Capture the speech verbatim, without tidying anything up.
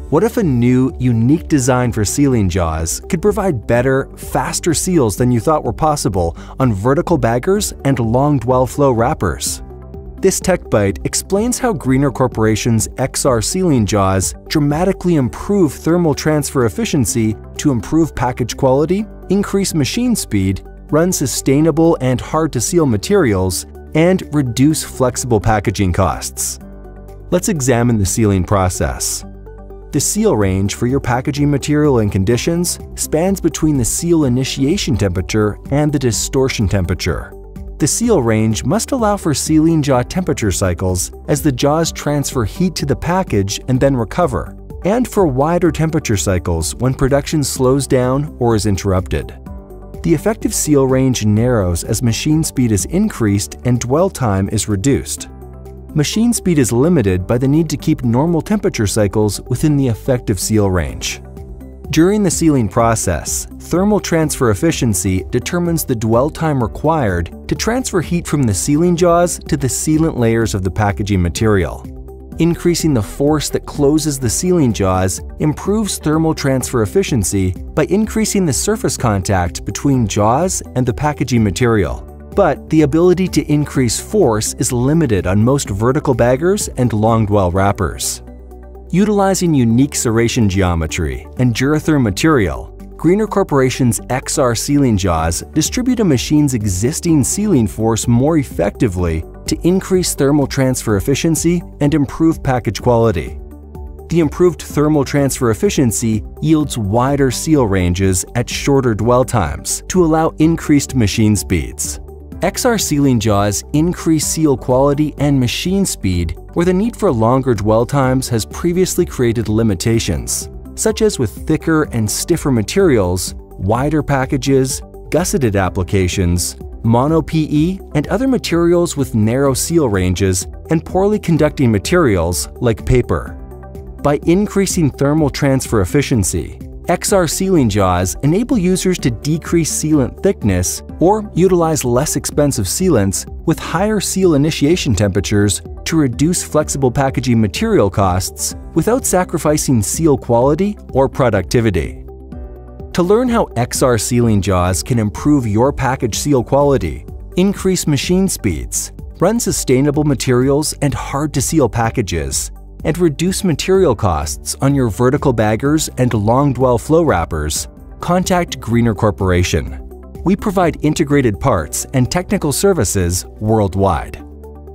What if a new, unique design for sealing jaws could provide better, faster seals than you thought were possible on vertical baggers and long dwell flow wrappers? This Tech Bite explains how Greener Corporation's X R sealing jaws dramatically improve thermal transfer efficiency to improve package quality, increase machine speed, run sustainable and hard-to-seal materials, and reduce flexible packaging costs. Let's examine the sealing process. The seal range for your packaging material and conditions spans between the seal initiation temperature and the distortion temperature. The seal range must allow for sealing jaw temperature cycles as the jaws transfer heat to the package and then recover, and for wider temperature cycles when production slows down or is interrupted. The effective seal range narrows as machine speed is increased and dwell time is reduced. Machine speed is limited by the need to keep normal temperature cycles within the effective seal range. During the sealing process, thermal transfer efficiency determines the dwell time required to transfer heat from the sealing jaws to the sealant layers of the packaging material. Increasing the force that closes the sealing jaws improves thermal transfer efficiency by increasing the surface contact between jaws and the packaging material. But the ability to increase force is limited on most vertical baggers and long dwell wrappers. Utilizing unique serration geometry and Dura-Therm material, Greener Corporation's X R sealing jaws distribute a machine's existing sealing force more effectively to increase thermal transfer efficiency and improve package quality. The improved thermal transfer efficiency yields wider seal ranges at shorter dwell times to allow increased machine speeds. X R sealing jaws increase seal quality and machine speed where the need for longer dwell times has previously created limitations, such as with thicker and stiffer materials, wider packages, gusseted applications, mono-P E, and other materials with narrow seal ranges, and poorly conducting materials like paper. By increasing thermal transfer efficiency, X R sealing jaws enable users to decrease sealant thickness or utilize less expensive sealants with higher seal initiation temperatures to reduce flexible packaging material costs without sacrificing seal quality or productivity. To learn how X R sealing jaws can improve your package seal quality, increase machine speeds, run sustainable materials and hard-to-seal packages, and reduce material costs on your vertical baggers and long dwell flow wrappers, contact Greener Corporation. We provide integrated parts and technical services worldwide.